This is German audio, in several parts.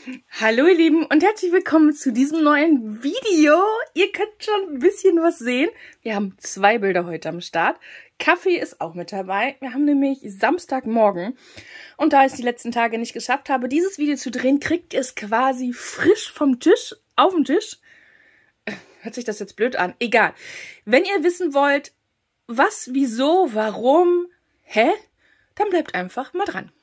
Hallo ihr Lieben und herzlich willkommen zu diesem neuen Video. Ihr könnt schon ein bisschen was sehen. Wir haben 2 Bilder heute am Start. Kaffee ist auch mit dabei. Wir haben nämlich Samstagmorgen. Und da ich es die letzten Tage nicht geschafft habe, dieses Video zu drehen, kriegt ihr es quasi frisch vom Tisch, auf dem Tisch. Hört sich das jetzt blöd an? Egal. Wenn ihr wissen wollt, was, wieso, warum, dann bleibt einfach mal dran.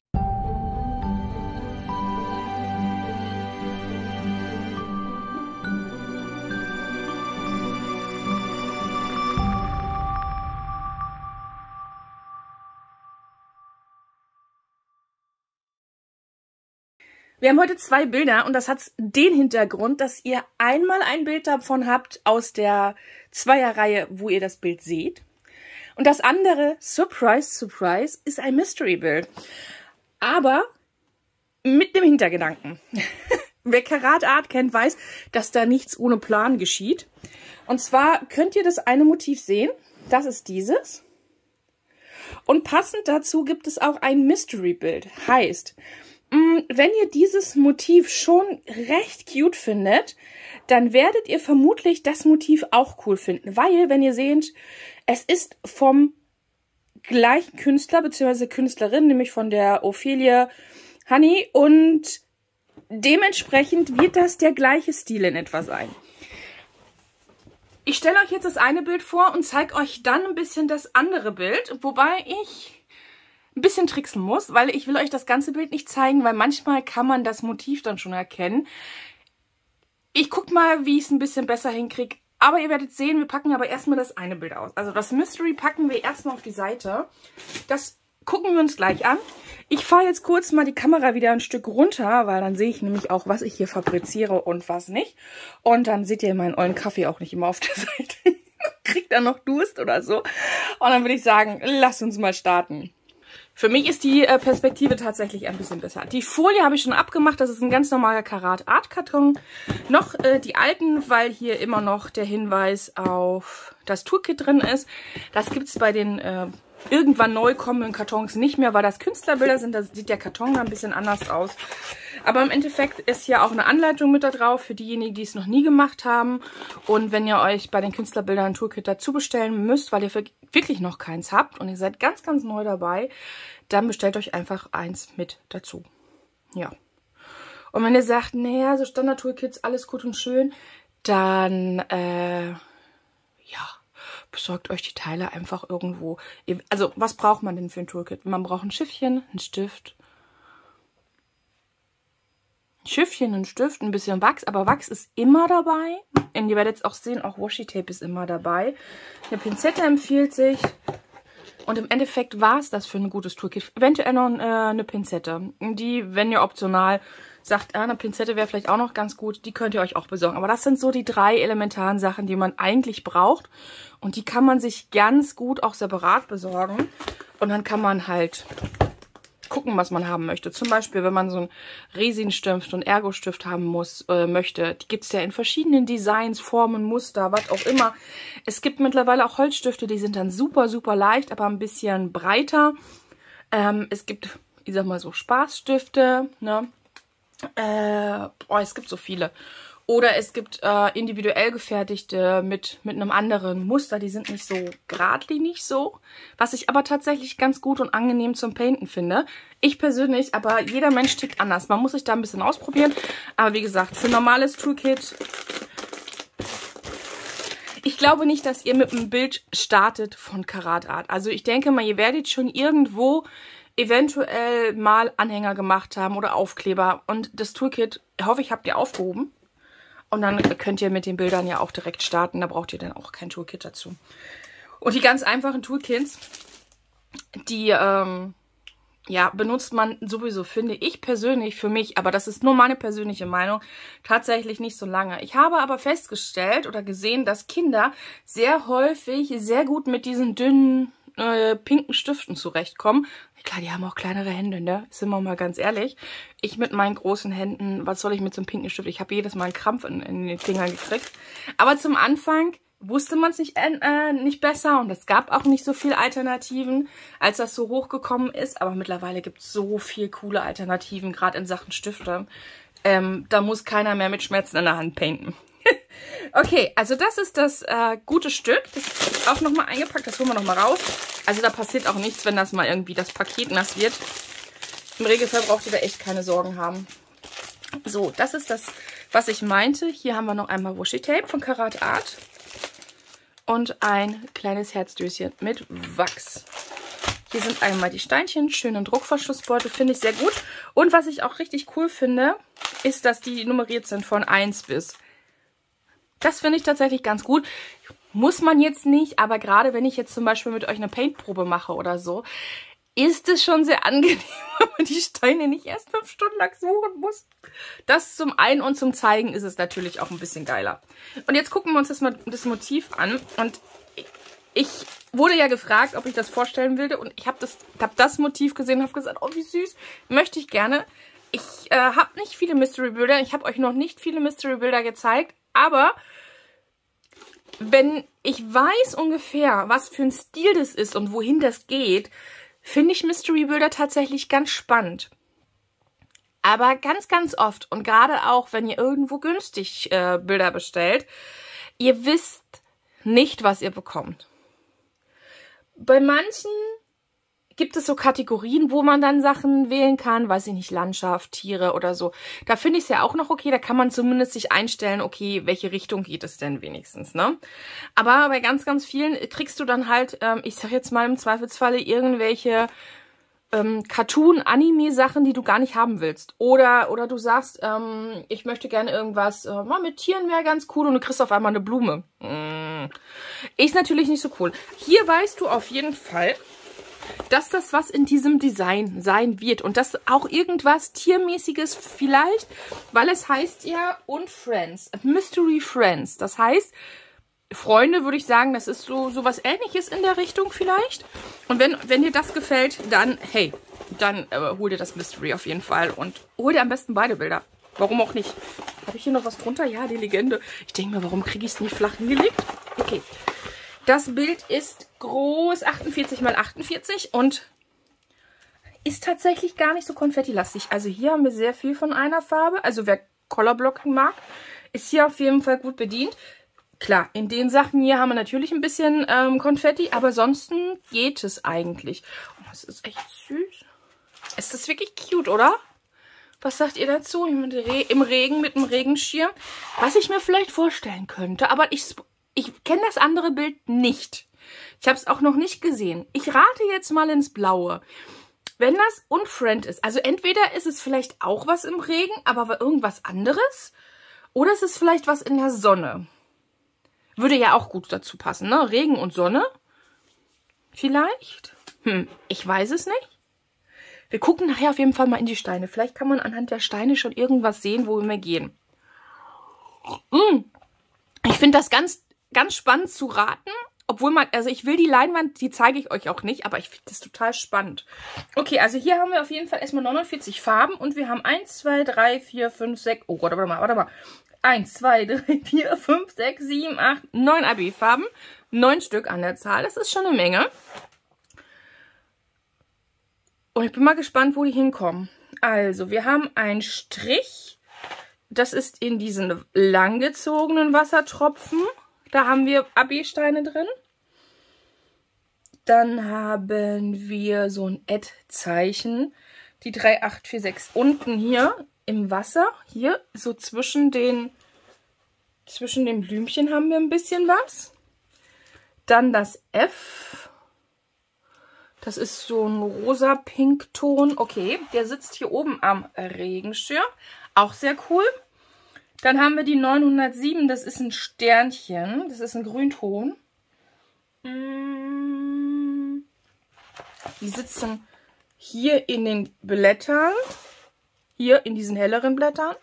Wir haben heute 2 Bilder und das hat den Hintergrund, dass ihr einmal ein Bild davon habt aus der Zweierreihe, wo ihr das Bild seht. Und das andere, Surprise, Surprise, ist ein Mystery-Bild. Aber mit dem Hintergedanken. Wer Karat Art kennt, weiß, dass da nichts ohne Plan geschieht. Und zwar könnt ihr das eine Motiv sehen. Das ist dieses. Und passend dazu gibt es auch ein Mystery-Bild. Heißt, wenn ihr dieses Motiv schon recht cute findet, dann werdet ihr vermutlich das Motiv auch cool finden. Weil, wenn ihr seht, es ist vom gleichen Künstler bzw. Künstlerin, nämlich von der Ophelia Honey. Und dementsprechend wird das der gleiche Stil in etwa sein. Ich stelle euch jetzt das eine Bild vor und zeige euch dann ein bisschen das andere Bild. Wobei ich ein bisschen tricksen muss, weil ich will euch das ganze Bild nicht zeigen, weil manchmal kann man das Motiv dann schon erkennen. Ich gucke mal, wie ich es ein bisschen besser hinkriege. Aber ihr werdet sehen, wir packen aber erstmal das eine Bild aus. Also das Mystery packen wir erstmal auf die Seite. Das gucken wir uns gleich an. Ich fahre jetzt kurz mal die Kamera wieder ein Stück runter, weil dann sehe ich nämlich auch, was ich hier fabriziere und was nicht. Und dann seht ihr meinen ollen Kaffee auch nicht immer auf der Seite. Kriegt da noch Durst oder so. Und dann würde ich sagen, lasst uns mal starten. Für mich ist die Perspektive tatsächlich ein bisschen besser. Die Folie habe ich schon abgemacht. Das ist ein ganz normaler Karat Art Karton. Noch die alten, weil hier immer noch der Hinweis auf das Toolkit drin ist. Das gibt es bei den irgendwann neu kommenden Kartons nicht mehr, weil das Künstlerbilder sind. Da sieht der Karton ein bisschen anders aus. Aber im Endeffekt ist hier auch eine Anleitung mit da drauf für diejenigen, die es noch nie gemacht haben. Und wenn ihr euch bei den Künstlerbildern ein Toolkit dazu bestellen müsst, weil ihr wirklich noch keins habt und ihr seid ganz, ganz neu dabei, dann bestellt euch einfach eins mit dazu. Ja. Und wenn ihr sagt, naja, so Standard-Toolkits, alles gut und schön, dann, ja, besorgt euch die Teile einfach irgendwo. Also, was braucht man denn für ein Toolkit? Man braucht ein Schiffchen, einen Stift, ein Stift, ein bisschen Wachs, aber Wachs ist immer dabei. Und ihr werdet es auch sehen, auch Washi-Tape ist immer dabei. Eine Pinzette empfiehlt sich. Und im Endeffekt war es das für ein gutes Toolkit. Eventuell noch eine Pinzette. Die, wenn ihr optional sagt, eine Pinzette wäre vielleicht auch noch ganz gut, die könnt ihr euch auch besorgen. Aber das sind so die 3 elementaren Sachen, die man eigentlich braucht. Und die kann man sich ganz gut auch separat besorgen. Und dann kann man halt gucken, was man haben möchte. Zum Beispiel, wenn man so einen Resinstift und Ergo-Stift haben möchte. Die gibt es ja in verschiedenen Designs, Formen, Muster, was auch immer. Es gibt mittlerweile auch Holzstifte, die sind dann super, super leicht, aber ein bisschen breiter. Es gibt, ich sag mal so, Spaßstifte, ne? Es gibt so viele. Oder es gibt individuell gefertigte mit einem anderen Muster. Die sind nicht so geradlinig so. Was ich aber tatsächlich ganz gut und angenehm zum Painten finde. Ich persönlich, aber jeder Mensch tickt anders. Man muss sich da ein bisschen ausprobieren. Aber wie gesagt, für ein normales Toolkit, ich glaube nicht, dass ihr mit einem Bild startet von Karat Art. Also ich denke mal, ihr werdet schon irgendwo eventuell mal Anhänger gemacht haben oder Aufkleber. Und das Toolkit, hoffe ich, habt ihr aufgehoben. Und dann könnt ihr mit den Bildern ja auch direkt starten. Da braucht ihr dann auch kein Toolkit dazu. Und die ganz einfachen Toolkits, die ja, benutzt man sowieso, finde ich persönlich für mich, aber das ist nur meine persönliche Meinung, tatsächlich nicht so lange. Ich habe aber festgestellt oder gesehen, dass Kinder sehr häufig sehr gut mit diesen dünnen pinken Stiften zurechtkommen. Klar, die haben auch kleinere Hände, ne? Sind wir mal ganz ehrlich. Ich mit meinen großen Händen, was soll ich mit so einem pinken Stift? Ich habe jedes Mal einen Krampf in den Fingern gekriegt. Aber zum Anfang wusste man es nicht besser und es gab auch nicht so viele Alternativen, als das so hochgekommen ist. Aber mittlerweile gibt es so viele coole Alternativen, gerade in Sachen Stifte. Da muss keiner mehr mit Schmerzen in der Hand painten. Okay, also das ist das gute Stück. Das ist auch nochmal eingepackt. Das holen wir nochmal raus. Also da passiert auch nichts, wenn das mal irgendwie das Paket nass wird. Im Regelfall braucht ihr da echt keine Sorgen haben. So, das ist das, was ich meinte. Hier haben wir noch einmal Washi-Tape von Karat Art. Und ein kleines Herzdöschen mit Wachs. Hier sind einmal die Steinchen, schönen Druckverschlussbeutel, finde ich sehr gut. Und was ich auch richtig cool finde, ist, dass die nummeriert sind von 1 bis. Das finde ich tatsächlich ganz gut. Muss man jetzt nicht, aber gerade wenn ich jetzt zum Beispiel mit euch eine Paintprobe mache oder so, ist es schon sehr angenehm, wenn man die Steine nicht erst 5 Stunden lang suchen muss. Das zum einen und zum Zeigen ist es natürlich auch ein bisschen geiler. Und jetzt gucken wir uns das Motiv an. Und ich wurde ja gefragt, ob ich das vorstellen will. Und ich habe das Motiv gesehen und habe gesagt, oh wie süß, möchte ich gerne. Ich habe nicht viele Mystery-Bilder. Ich habe euch noch nicht viele Mystery-Bilder gezeigt. Aber wenn ich weiß ungefähr, was für ein Stil das ist und wohin das geht, finde ich Mystery-Bilder tatsächlich ganz spannend. Aber ganz, ganz oft und gerade auch, wenn ihr irgendwo günstig Bilder bestellt, ihr wisst nicht, was ihr bekommt. Bei manchen gibt es so Kategorien, wo man dann Sachen wählen kann, weiß ich nicht, Landschaft, Tiere oder so. Da finde ich es ja auch noch okay, da kann man zumindest sich einstellen, okay, welche Richtung geht es denn wenigstens, ne? Aber bei ganz, ganz vielen kriegst du dann halt, ich sag jetzt mal im Zweifelsfalle irgendwelche Cartoon-Anime-Sachen, die du gar nicht haben willst. Oder du sagst, ich möchte gerne irgendwas, mal mit Tieren wäre ganz cool und du kriegst auf einmal eine Blume. Ist natürlich nicht so cool. Hier weißt du auf jeden Fall, dass das was in diesem Design sein wird. Und das auch irgendwas Tiermäßiges vielleicht, weil es heißt ja und Friends, Mystery Friends. Das heißt, Freunde würde ich sagen, das ist so was Ähnliches in der Richtung vielleicht. Und wenn dir das gefällt, dann, hey, dann hol dir das Mystery auf jeden Fall. Und hol dir am besten beide Bilder. Warum auch nicht? Habe ich hier noch was drunter? Ja, die Legende. Ich denke mir, warum kriege ich es nicht flach hingelegt? Okay. Das Bild ist groß, 48 x 48 und ist tatsächlich gar nicht so konfettilastig. Also hier haben wir sehr viel von einer Farbe. Also wer Colorblocking mag, ist hier auf jeden Fall gut bedient. Klar, in den Sachen hier haben wir natürlich ein bisschen Konfetti, aber ansonsten geht es eigentlich. Oh, das ist echt süß. Es ist wirklich cute, oder? Was sagt ihr dazu? Im Regen mit dem Regenschirm. Was ich mir vielleicht vorstellen könnte, aber ich kenne das andere Bild nicht. Ich habe es auch noch nicht gesehen. Ich rate jetzt mal ins Blaue. Wenn das Unfriend ist, also entweder ist es vielleicht auch was im Regen, aber irgendwas anderes, oder es ist vielleicht was in der Sonne. Würde ja auch gut dazu passen, ne? Regen und Sonne. Vielleicht? Ich weiß es nicht. Wir gucken nachher auf jeden Fall mal in die Steine. Vielleicht kann man anhand der Steine schon irgendwas sehen, wo wir gehen. Ich finde das ganz, ganz spannend zu raten. Obwohl also ich will die Leinwand, die zeige ich euch auch nicht, aber ich finde das total spannend. Okay, also hier haben wir auf jeden Fall erstmal 49 Farben und wir haben 1, 2, 3, 4, 5, 6, oh Gott, warte mal. 1, 2, 3, 4, 5, 6, 7, 8, 9 AB-Farben. 9 Stück an der Zahl, das ist schon eine Menge. Und ich bin mal gespannt, wo die hinkommen. Also, wir haben einen Strich. Das ist in diesen langgezogenen Wassertropfen. Da haben wir AB-Steine drin. Dann haben wir so ein Ad-Zeichen. Die 3846 unten hier im Wasser. Hier so zwischen den Blümchen haben wir ein bisschen was. Dann das F. Das ist so ein rosa-pink-Ton. Okay, der sitzt hier oben am Regenschirm. Auch sehr cool. Dann haben wir die 907, das ist ein Sternchen, das ist ein Grünton. Die sitzen hier in den Blättern, hier in diesen helleren Blättern.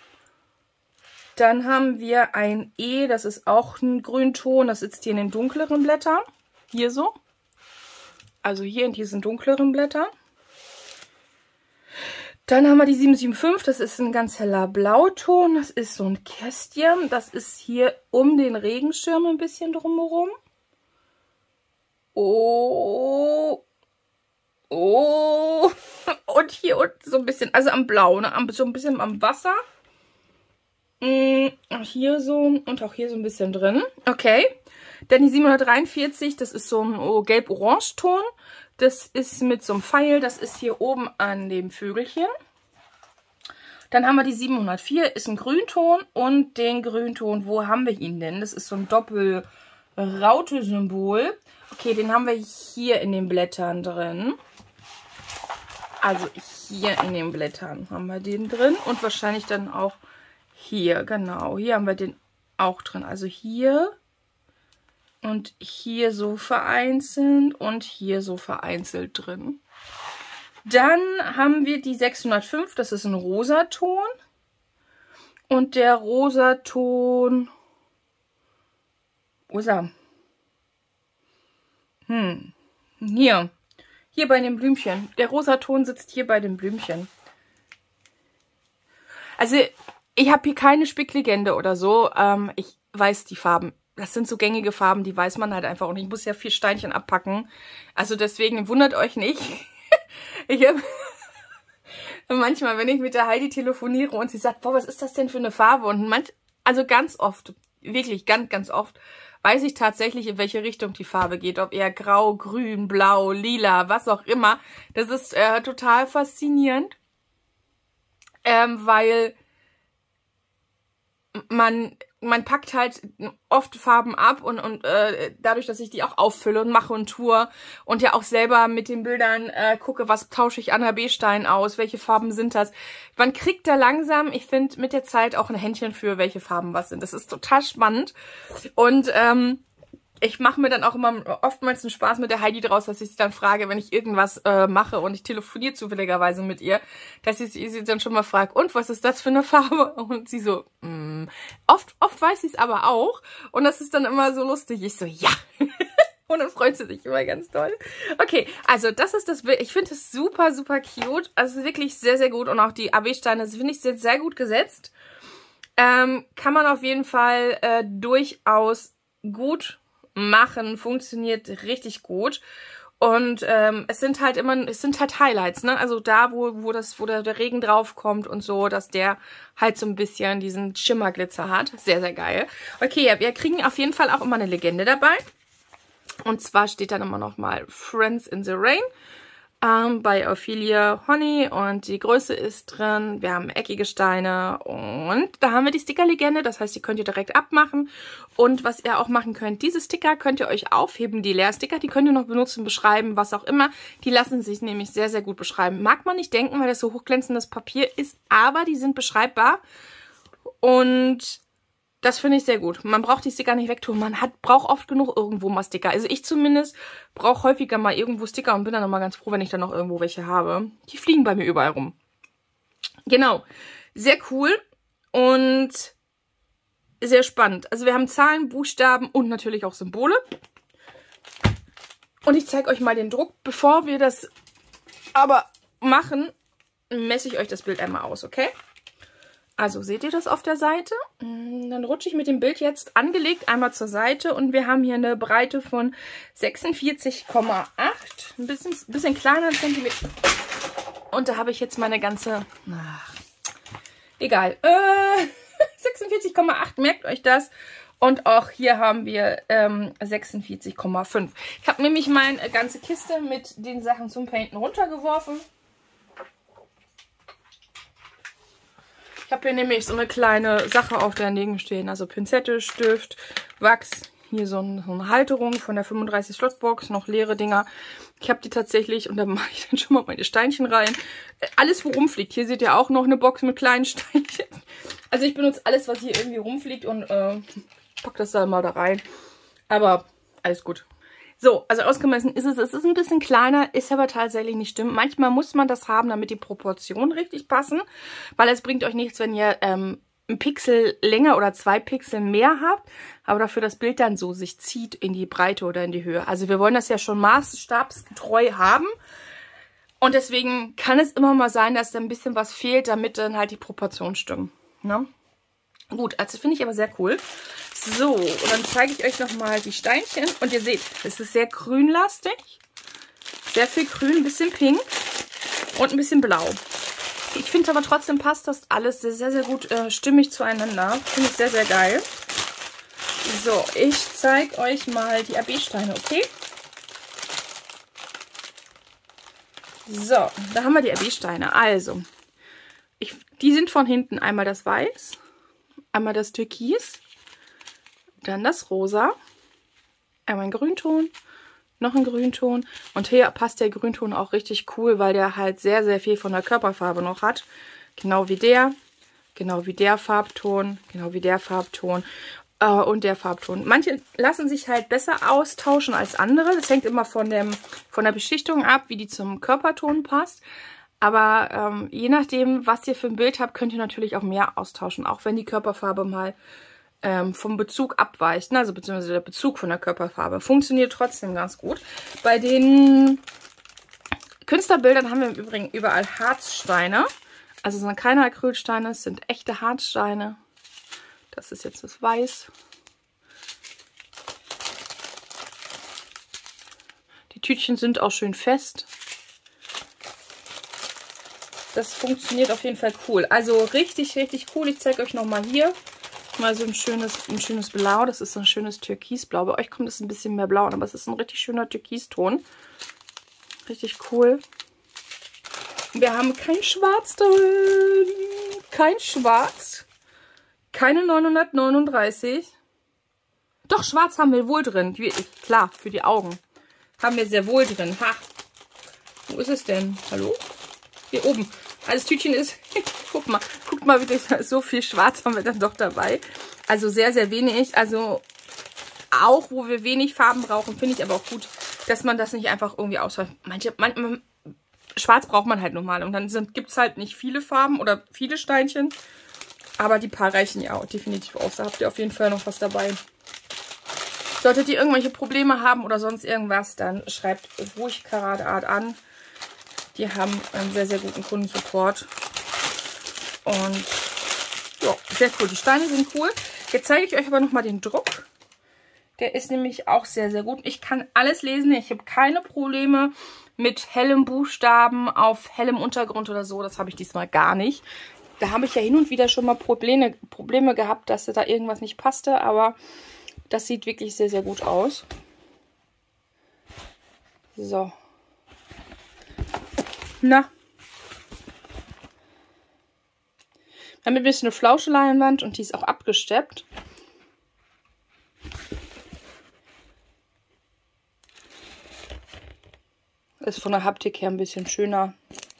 Dann haben wir ein E, das ist auch ein Grünton, das sitzt hier in den dunkleren Blättern, hier so. Also hier in diesen dunkleren Blättern. Dann haben wir die 775, das ist ein ganz heller Blauton, das ist so ein Kästchen, das ist hier um den Regenschirm ein bisschen drumherum. Oh, Oh, und hier unten so ein bisschen, also am Blau, ne? So ein bisschen am Wasser. Hier so und auch hier so ein bisschen drin. Okay. Dann die 743, das ist so ein gelb-orange-Ton. Das ist mit so einem Pfeil, das ist hier oben an dem Vögelchen. Dann haben wir die 704, ist ein Grünton. Und den Grünton, wo haben wir ihn denn? Das ist so ein Doppel-Raute-Symbol. Okay, den haben wir hier in den Blättern drin. Also hier in den Blättern haben wir den drin. Und wahrscheinlich dann auch hier, genau. Hier haben wir den auch drin. Also hier und hier so vereinzelt und hier so vereinzelt drin. Dann haben wir die 605, das ist ein Rosaton. Und der Rosaton, wo ist er? Hier bei dem Blümchen. Der Rosaton sitzt hier bei dem Blümchen. Also ich habe hier keine Spicklegende oder so. Ich weiß die Farben. Das sind so gängige Farben, die weiß man halt einfach. Und ich muss ja 4 Steinchen abpacken. Also deswegen wundert euch nicht. Ich habe manchmal, wenn ich mit der Heidi telefoniere und sie sagt, boah, was ist das denn für eine Farbe? Und also ganz oft, wirklich ganz oft, weiß ich tatsächlich, in welche Richtung die Farbe geht. Ob eher grau, grün, blau, lila, was auch immer. Das ist total faszinierend. Weil man packt halt oft Farben ab und dadurch, dass ich die auch auffülle und mache und tue und ja auch selber mit den Bildern gucke, was tausche ich an AB-Stein aus, welche Farben sind das. Man kriegt da langsam, ich finde, mit der Zeit auch ein Händchen für, welche Farben was sind. Das ist total spannend und ich mache mir dann auch immer oftmals einen Spaß mit der Heidi draus, dass ich sie dann frage, wenn ich irgendwas mache und ich telefoniere zufälligerweise mit ihr, dass ich sie dann schon mal frage, und was ist das für eine Farbe? Und sie so, oft weiß sie es aber auch und das ist dann immer so lustig. Ich so, ja. Und dann freut sie sich immer ganz toll. Okay, also das ist das Bild. Ich finde es super cute. Also wirklich sehr gut und auch die AB-Steine, das finde ich sehr gut gesetzt. Kann man auf jeden Fall durchaus gut machen, funktioniert richtig gut und es sind halt Highlights, ne? Also da, wo der Regen drauf kommt und so, dass der halt so ein bisschen diesen Schimmerglitzer hat. Sehr geil. Okay, ja, wir kriegen auf jeden Fall auch immer eine Legende dabei. Und zwar steht dann immer noch mal Friends in the Rain bei Ophelia Honey und die Größe ist drin. Wir haben eckige Steine und da haben wir die Stickerlegende. Das heißt, die könnt ihr direkt abmachen. Und was ihr auch machen könnt, diese Sticker könnt ihr euch aufheben. Die Leersticker, die könnt ihr noch benutzen, beschreiben, was auch immer. Die lassen sich nämlich sehr gut beschreiben. Mag man nicht denken, weil das so hochglänzendes Papier ist, aber die sind beschreibbar. Und das finde ich sehr gut. Man braucht die Sticker nicht wegtun. Man braucht oft genug irgendwo mal Sticker. Also ich zumindest brauche häufiger mal irgendwo Sticker und bin dann immer ganz froh, wenn ich dann noch irgendwo welche habe. Die fliegen bei mir überall rum. Genau. Sehr cool und sehr spannend. Also wir haben Zahlen, Buchstaben und natürlich auch Symbole. Und ich zeige euch mal den Druck. Bevor wir das aber machen, messe ich euch das Bild einmal aus, okay? Also seht ihr das auf der Seite? Dann rutsche ich mit dem Bild jetzt angelegt einmal zur Seite und wir haben hier eine Breite von 46,8. Ein bisschen kleiner Zentimeter. Und da habe ich jetzt meine ganze... egal. 46,8, merkt euch das. Und auch hier haben wir 46,5. Ich habe nämlich meine ganze Kiste mit den Sachen zum Painten runtergeworfen. Ich habe hier nämlich so eine kleine Sache auf der Liegen stehen, also Pinzette, Stift, Wachs, hier so eine Halterung von der 35 Slotbox, noch leere Dinger. Ich habe die tatsächlich und da mache ich dann schon mal meine Steinchen rein. Alles, wo rumfliegt. Hier seht ihr auch noch eine Box mit kleinen Steinchen. Also ich benutze alles, was hier irgendwie rumfliegt und packe das dann mal da rein. Aber alles gut. So, also ausgemessen ist es. Es ist ein bisschen kleiner, ist aber tatsächlich nicht schlimm. Manchmal muss man das haben, damit die Proportionen richtig passen. Weil es bringt euch nichts, wenn ihr einen Pixel länger oder 2 Pixel mehr habt. Aber dafür das Bild dann so sich zieht in die Breite oder in die Höhe. Also wir wollen das ja schon maßstabsgetreu haben. Und deswegen kann es immer mal sein, dass da ein bisschen was fehlt, damit dann halt die Proportionen stimmen. Ne? Gut, also finde ich aber sehr cool. So, und dann zeige ich euch nochmal die Steinchen. Und ihr seht, es ist sehr grünlastig. Sehr viel grün, ein bisschen pink und ein bisschen blau. Ich finde aber trotzdem passt das alles sehr, sehr gut stimmig zueinander. Finde ich sehr, sehr geil. So, ich zeige euch mal die AB-Steine, okay? So, da haben wir die AB-Steine. Also, die sind von hinten einmal das Weiß, einmal das Türkis, dann das Rosa, einmal ein Grünton, noch ein Grünton. Und hier passt der Grünton auch richtig cool, weil der halt sehr, sehr viel von der Körperfarbe noch hat. Genau wie der Farbton, genau wie der Farbton und der Farbton. Manche lassen sich halt besser austauschen als andere. Das hängt immer von der Beschichtung ab, wie die zum Körperton passt. Aber je nachdem, was ihr für ein Bild habt, könnt ihr natürlich auch mehr austauschen. Auch wenn die Körperfarbe mal vom Bezug abweicht, ne? Also beziehungsweise der Bezug von der Körperfarbe. Funktioniert trotzdem ganz gut. Bei den Künstlerbildern haben wir im Übrigen überall Harzsteine. Also es sind keine Acrylsteine, es sind echte Harzsteine. Das ist jetzt das Weiß. Die Tütchen sind auch schön fest. Das funktioniert auf jeden Fall cool. Also richtig, richtig cool. Ich zeige euch nochmal hier. Mal so ein schönes Blau. Das ist so ein schönes Türkisblau. Bei euch kommt es ein bisschen mehr blau an, aber es ist ein richtig schöner Türkiston. Richtig cool. Wir haben kein Schwarz drin. Kein Schwarz. Keine 939. Doch, Schwarz haben wir wohl drin. Klar, für die Augen. Haben wir sehr wohl drin. Ha. Wo ist es denn? Hallo? Hier oben. Also das Tütchen ist... Guckt mal, wirklich so viel Schwarz haben wir dann doch dabei. Also sehr, sehr wenig. Also auch, wo wir wenig Farben brauchen, finde ich aber auch gut, dass man das nicht einfach irgendwie ausweicht. Schwarz braucht man halt normal. Und dann gibt es halt nicht viele Farben oder viele Steinchen. Aber die paar reichen ja auch definitiv aus. Da habt ihr auf jeden Fall noch was dabei. Solltet ihr irgendwelche Probleme haben oder sonst irgendwas, dann schreibt ruhig Karate Art an. Die haben einen sehr, sehr guten Kundensupport. Und ja, sehr cool. Die Steine sind cool. Jetzt zeige ich euch aber nochmal den Druck. Der ist nämlich auch sehr, sehr gut. Ich kann alles lesen. Ich habe keine Probleme mit hellem Buchstaben auf hellem Untergrund oder so. Das habe ich diesmal gar nicht. Da habe ich ja hin und wieder schon mal Probleme gehabt, dass da irgendwas nicht passte. Aber das sieht wirklich sehr, sehr gut aus. So. Na. Wir haben ein bisschen eine Flauscheleinwand und die ist auch abgesteppt. Ist von der Haptik her ein bisschen schöner.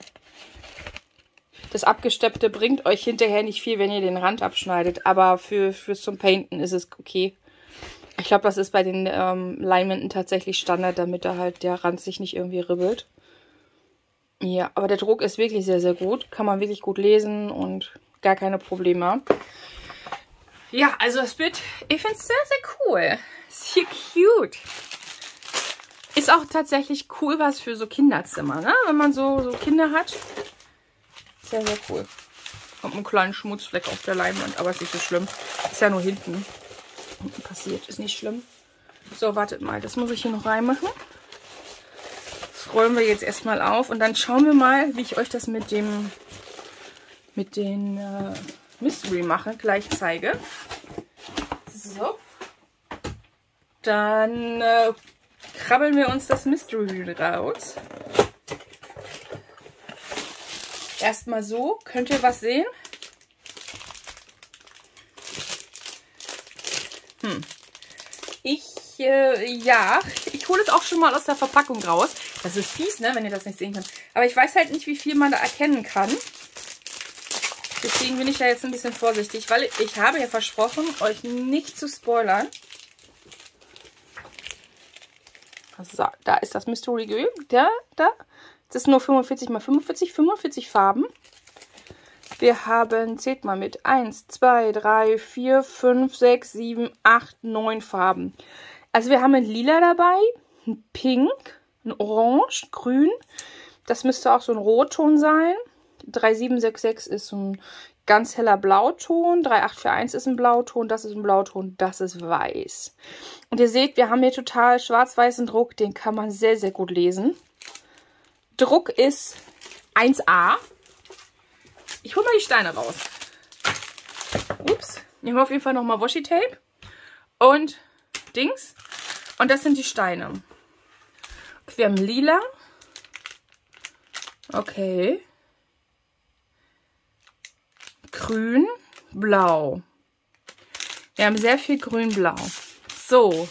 Das Abgesteppte bringt euch hinterher nicht viel, wenn ihr den Rand abschneidet. Aber fürs zum Painten ist es okay. Ich glaube, das ist bei den Leinwänden tatsächlich Standard, damit da halt der Rand sich nicht irgendwie ribbelt. Ja, aber der Druck ist wirklich sehr, sehr gut. Kann man wirklich gut lesen und gar keine Probleme. Ja, also das Bild, ich finde es sehr, sehr cool. Ist hier cute. Ist auch tatsächlich cool was für so Kinderzimmer, ne? Wenn man so Kinder hat. Sehr, sehr cool. Kommt ein kleiner Schmutzfleck auf der Leinwand, aber ist nicht so schlimm. Ist ja nur hinten. Hinten passiert, ist nicht schlimm. So, wartet mal, das muss ich hier noch reinmachen. Das rollen wir jetzt erstmal auf und dann schauen wir mal, wie ich euch das mit den Mystery mache, gleich zeige. So. Dann krabbeln wir uns das Mystery raus. Erstmal so. Könnt ihr was sehen? Ja, ich hole es auch schon mal aus der Verpackung raus. Das ist fies, ne, wenn ihr das nicht sehen könnt. Aber ich weiß halt nicht, wie viel man da erkennen kann. Deswegen bin ich ja jetzt ein bisschen vorsichtig, weil ich habe ja versprochen, euch nicht zu spoilern. So, da ist das Mystery Grill. Da. Das ist nur 45 x 45 Farben. Wir haben, zählt mal mit, 1, 2, 3, 4, 5, 6, 7, 8, 9 Farben. Also wir haben ein Lila dabei, ein Pink, ein Orange, Grün. Das müsste auch so ein Rotton sein. 3766 ist so ein ganz heller Blauton. 3841 ist ein Blauton, das ist ein Blauton, das ist weiß. Und ihr seht, wir haben hier total schwarz-weißen Druck. Den kann man sehr, sehr gut lesen. Druck ist 1A. Ich hole mal die Steine raus. Ups. Ich habe auf jeden Fall nochmal Washi-Tape und Dings. Und das sind die Steine. Okay, wir haben lila. Okay. Grün, blau. Wir haben sehr viel grün, blau. So.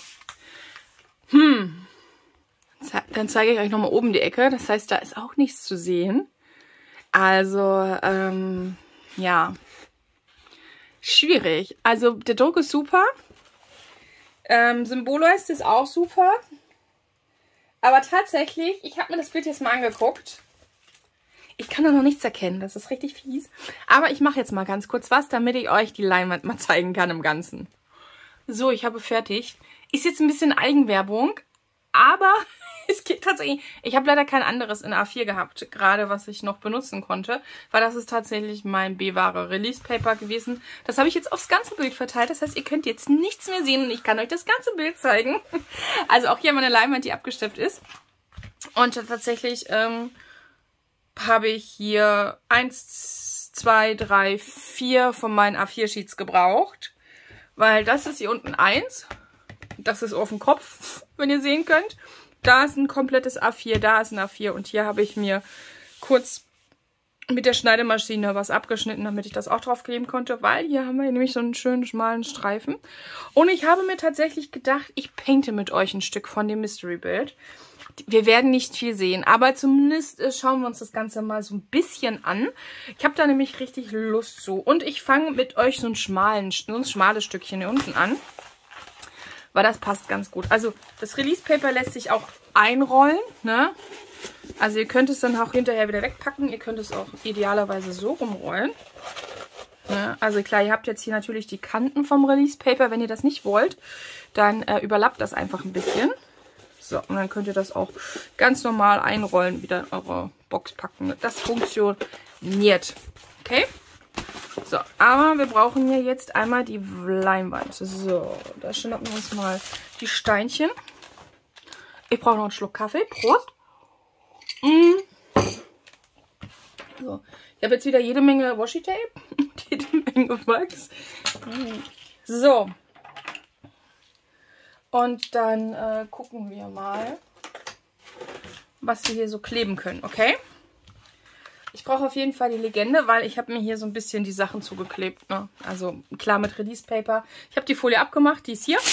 Dann zeige ich euch nochmal oben die Ecke. Das heißt, da ist auch nichts zu sehen. Also, ja. Schwierig. Also, der Druck ist super. Symbol-Leiste ist auch super. Aber tatsächlich, ich habe mir das Bild jetzt mal angeguckt. Ich kann da noch nichts erkennen. Das ist richtig fies. Aber ich mache jetzt mal ganz kurz was, damit ich euch die Leinwand mal zeigen kann im Ganzen. So, ich habe fertig. Ist jetzt ein bisschen Eigenwerbung, aber es geht tatsächlich. Ich habe leider kein anderes in A4 gehabt, gerade was ich noch benutzen konnte, weil das ist tatsächlich mein B-Ware Release Paper gewesen. Das habe ich jetzt aufs ganze Bild verteilt, das heißt, ihr könnt jetzt nichts mehr sehen und ich kann euch das ganze Bild zeigen. Also auch hier meine Leinwand, die abgesteppt ist. Und tatsächlich habe ich hier 1, 2, 3, 4 von meinen A4-Sheets gebraucht, weil das ist hier unten 1. Das ist auf dem Kopf, wenn ihr sehen könnt. Da ist ein komplettes A4, da ist ein A4 und hier habe ich mir kurz mit der Schneidemaschine was abgeschnitten, damit ich das auch draufkleben konnte, weil hier haben wir nämlich so einen schönen schmalen Streifen. Und ich habe mir tatsächlich gedacht, ich painte mit euch ein Stück von dem Mystery-Bild. Wir werden nicht viel sehen, aber zumindest schauen wir uns das Ganze mal so ein bisschen an. Ich habe da nämlich richtig Lust zu. Und ich fange mit euch so ein schmales Stückchen hier unten an. Weil das passt ganz gut. Also das Release Paper lässt sich auch einrollen, ne? Also ihr könnt es dann auch hinterher wieder wegpacken. Ihr könnt es auch idealerweise so rumrollen. Ne? Also klar, ihr habt jetzt hier natürlich die Kanten vom Release Paper. Wenn ihr das nicht wollt, dann überlappt das einfach ein bisschen. So, und dann könnt ihr das auch ganz normal einrollen, wieder in eure Box packen. Das funktioniert. Okay? So, aber wir brauchen hier jetzt einmal die Leinwand. So, da schnappen wir uns mal die Steinchen. Ich brauche noch einen Schluck Kaffee. Prost. So, ich habe jetzt wieder jede Menge Washi-Tape. Jede Menge Wachs. So. Und dann gucken wir mal, was wir hier so kleben können, okay? Ich brauche auf jeden Fall die Legende, weil ich habe mir hier so ein bisschen die Sachen zugeklebt, ne? Also klar mit Release Paper. Ich habe die Folie abgemacht, die ist hier.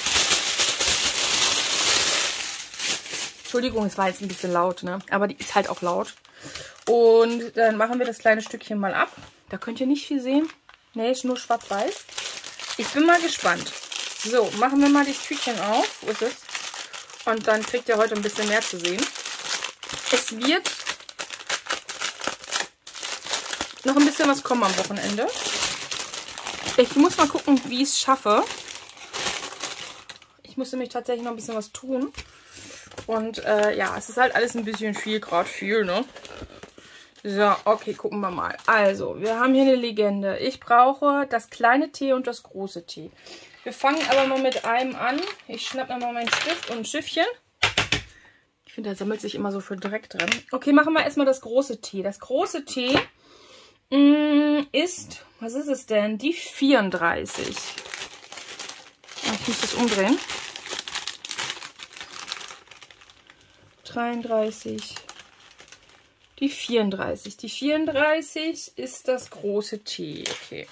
Entschuldigung, es war jetzt ein bisschen laut, ne? Aber die ist halt auch laut. Und dann machen wir das kleine Stückchen mal ab. Da könnt ihr nicht viel sehen. Ne, ist nur schwarz-weiß. Ich bin mal gespannt. So, machen wir mal das Tütchen auf. Wo ist es? Und dann kriegt ihr heute ein bisschen mehr zu sehen. Es wird noch ein bisschen was kommen am Wochenende. Ich muss mal gucken, wie ich es schaffe. Ich muss nämlich tatsächlich noch ein bisschen was tun. Und ja, es ist halt alles ein bisschen viel, gerade viel, ne? So, okay, gucken wir mal. Also, wir haben hier eine Legende. Ich brauche das kleine T und das große T. Wir fangen aber mal mit einem an. Ich schnappe mir mal meinen Stift und ein Schiffchen. Ich finde, da sammelt sich immer so viel Dreck drin. Okay, machen wir erstmal das große T. Das große T ist, was ist es denn? Die 34. Ich muss das umdrehen. 33. Die 34. Die 34 ist das große T. Okay.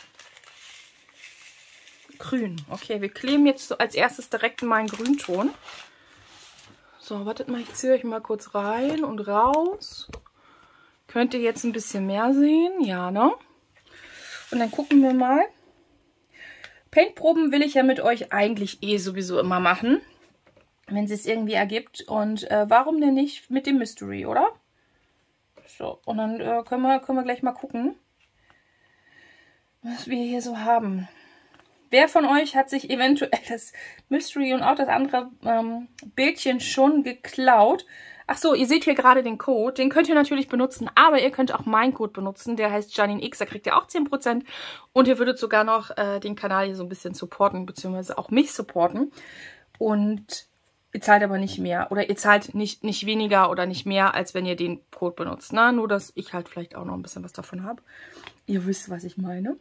Grün. Okay, wir kleben jetzt so als erstes direkt mal einen Grünton. So, wartet mal, ich ziehe euch mal kurz rein und raus. Könnt ihr jetzt ein bisschen mehr sehen? Ja, ne? Und dann gucken wir mal. Paintproben will ich ja mit euch eigentlich sowieso immer machen. Wenn es sich irgendwie ergibt. Und warum denn nicht mit dem Mystery, oder? So, und dann können wir gleich mal gucken, was wir hier so haben. Wer von euch hat sich eventuell das Mystery und auch das andere Bildchen schon geklaut? Ach so, ihr seht hier gerade den Code. Den könnt ihr natürlich benutzen, aber ihr könnt auch meinen Code benutzen. Der heißt JanineX, da kriegt ihr auch 10%. Und ihr würdet sogar noch den Kanal hier so ein bisschen supporten, beziehungsweise auch mich supporten. Und Ihr zahlt aber nicht mehr. Oder ihr zahlt nicht weniger oder nicht mehr, als wenn ihr den Code benutzt. Na, nur, dass ich halt vielleicht auch noch ein bisschen was davon habe. Ihr wisst, was ich meine.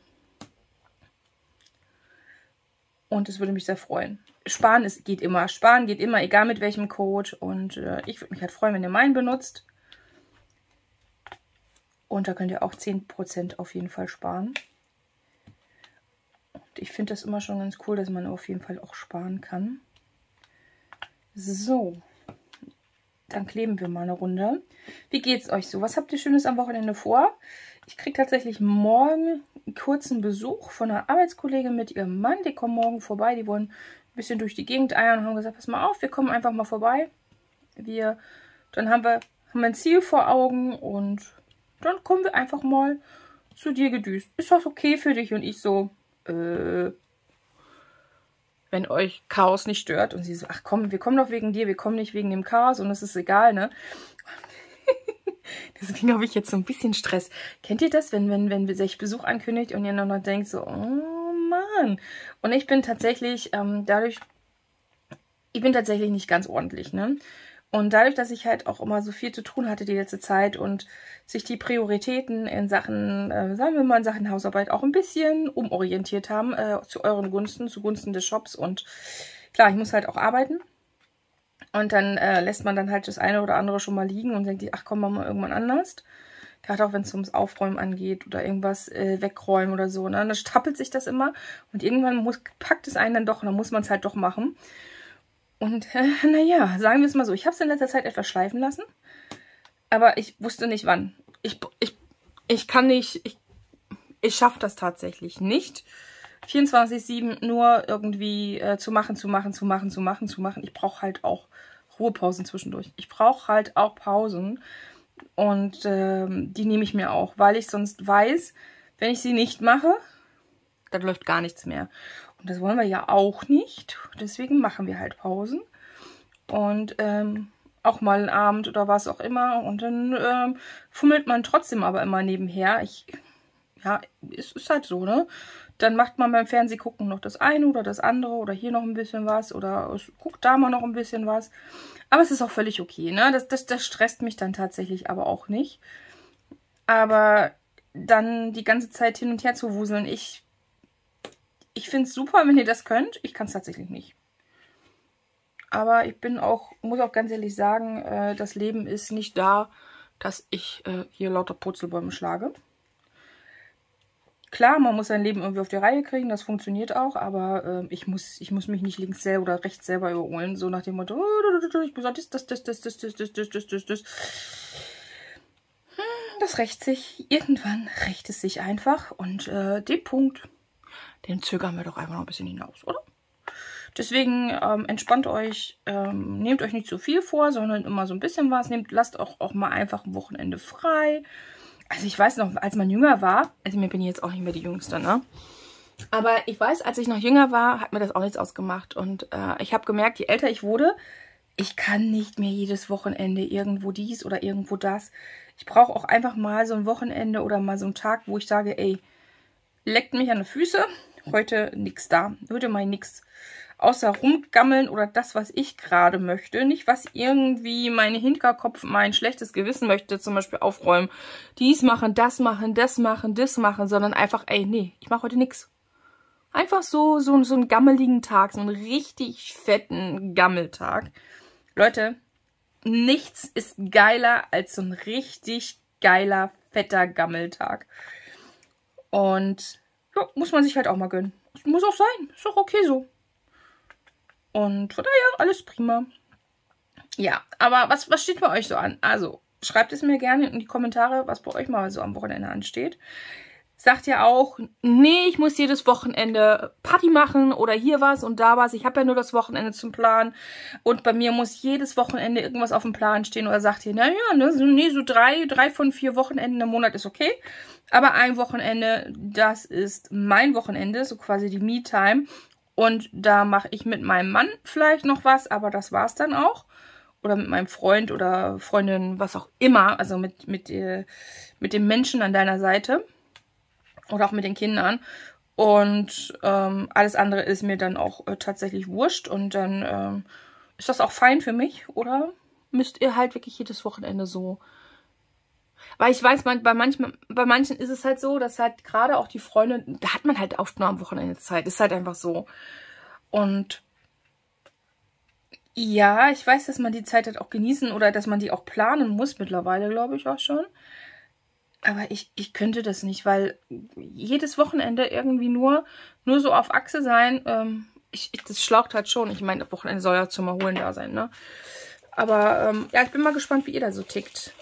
Und es würde mich sehr freuen. Sparen geht immer. Sparen geht immer, egal mit welchem Code. Und ich würde mich halt freuen, wenn ihr meinen benutzt. Und da könnt ihr auch 10% auf jeden Fall sparen. Und ich finde das immer schon ganz cool, dass man auf jeden Fall auch sparen kann. So. Dann kleben wir mal eine Runde. Wie geht's euch so? Was habt ihr Schönes am Wochenende vor? Ich kriege tatsächlich morgen einen kurzen Besuch von einer Arbeitskollegin mit ihrem Mann. Die kommen morgen vorbei. Die wollen ein bisschen durch die Gegend eiern und haben gesagt, pass mal auf, wir kommen einfach mal vorbei. Dann haben wir ein Ziel vor Augen und dann kommen wir einfach mal zu dir gedüst. Ist das okay für dich? Und ich so, wenn euch Chaos nicht stört. Und sie so, ach komm, wir kommen doch wegen dir, wir kommen nicht wegen dem Chaos und es ist egal, ne? Deswegen habe ich jetzt so ein bisschen Stress. Kennt ihr das, wenn sich Besuch ankündigt und ihr noch denkt so, oh Mann. Und ich bin tatsächlich, ich bin tatsächlich nicht ganz ordentlich, ne? Und dadurch, dass ich halt auch immer so viel zu tun hatte die letzte Zeit und sich die Prioritäten in Sachen, sagen wir mal, in Sachen Hausarbeit auch ein bisschen umorientiert haben, zu euren Gunsten, zugunsten des Shops. Und klar, ich muss halt auch arbeiten. Und dann lässt man dann halt das eine oder andere schon mal liegen und denkt, ach komm, machen wir irgendwann anders. Gerade auch wenn es ums Aufräumen angeht oder irgendwas wegräumen oder so. Ne? Dann stapelt sich das immer und irgendwann packt es einen dann doch und dann muss man es halt doch machen. Und naja, sagen wir es mal so, ich habe es in letzter Zeit etwas schleifen lassen, aber ich wusste nicht wann. Ich kann nicht, ich schaffe das tatsächlich nicht, 24/7 nur irgendwie zu machen. Ich brauche halt auch Ruhepausen zwischendurch. Ich brauche halt auch Pausen und die nehme ich mir auch, weil ich sonst weiß, wenn ich sie nicht mache, dann läuft gar nichts mehr. Und das wollen wir ja auch nicht. Deswegen machen wir halt Pausen. Und auch mal einen Abend oder was auch immer. Und dann fummelt man trotzdem aber immer nebenher. Ja, es ist halt so, ne? Dann macht man beim Fernsehgucken noch das eine oder das andere. Oder hier noch ein bisschen was. Oder guckt da mal noch ein bisschen was. Aber es ist auch völlig okay, ne? Das stresst mich dann tatsächlich aber auch nicht. Aber dann die ganze Zeit hin und her zu wuseln, ich finde es super, wenn ihr das könnt. Ich kann es tatsächlich nicht. Aber ich muss auch ganz ehrlich sagen, das Leben ist nicht da, dass ich hier lauter Purzelbäume schlage. Klar, man muss sein Leben irgendwie auf die Reihe kriegen, das funktioniert auch, aber ich muss mich nicht links selber oder rechts selber überholen, so nach dem Motto, ich muss das. Das rächt sich, irgendwann rächt es sich einfach und den Punkt, den zögern wir doch einfach noch ein bisschen hinaus, oder? Deswegen entspannt euch, nehmt euch nicht zu viel vor, sondern immer so ein bisschen was. Lasst auch mal einfach ein Wochenende frei. Also ich weiß noch, als man jünger war, also mir bin ich jetzt auch nicht mehr die Jüngste, ne? Aber ich weiß, als ich noch jünger war, hat mir das auch nichts ausgemacht. Und ich habe gemerkt, je älter ich wurde, ich kann nicht mehr jedes Wochenende irgendwo dies oder irgendwo das. Ich brauche auch einfach mal so ein Wochenende oder mal so einen Tag, wo ich sage, ey, leckt mich an die Füße, heute nichts da. Heute mal nichts. Außer rumgammeln oder das, was ich gerade möchte. Nicht, was irgendwie mein Hinterkopf, mein schlechtes Gewissen möchte, zum Beispiel aufräumen. Dies machen, das machen, das machen, das machen, sondern einfach, ey, nee, ich mache heute nichts. Einfach so einen gammeligen Tag, so einen richtig fetten Gammeltag. Leute, nichts ist geiler als so ein richtig geiler, fetter Gammeltag. Und ja, muss man sich halt auch mal gönnen. Muss auch sein, ist doch okay so. Und von daher alles prima. Ja, aber was steht bei euch so an? Also, schreibt es mir gerne in die Kommentare, was bei euch mal so am Wochenende ansteht. Sagt ja auch, nee, ich muss jedes Wochenende Party machen oder hier was und da was. Ich habe ja nur das Wochenende zum Plan. Und bei mir muss jedes Wochenende irgendwas auf dem Plan stehen. Oder sagt ihr, naja, ne, so drei von 4 Wochenenden im Monat ist okay. Aber ein Wochenende, das ist mein Wochenende, so quasi die Me-Time. Und da mache ich mit meinem Mann vielleicht noch was, aber das war es dann auch. Oder mit meinem Freund oder Freundin, was auch immer. Also mit dem Menschen an deiner Seite. Oder auch mit den Kindern. Und alles andere ist mir dann auch tatsächlich wurscht. Und dann ist das auch fein für mich? Oder müsst ihr halt wirklich jedes Wochenende so? Weil ich weiß, bei manchen ist es halt so, dass halt gerade auch die Freunde, da hat man halt oft nur am Wochenende Zeit. Ist halt einfach so. Und ja, ich weiß, dass man die Zeit halt auch genießen oder dass man die auch planen muss mittlerweile, glaube ich auch schon. Aber ich könnte das nicht, weil jedes Wochenende irgendwie nur so auf Achse sein, das schlaucht halt schon. Ich meine, das Wochenende soll ja zum Erholen da sein, ne? Aber ja, ich bin mal gespannt, wie ihr da so tickt.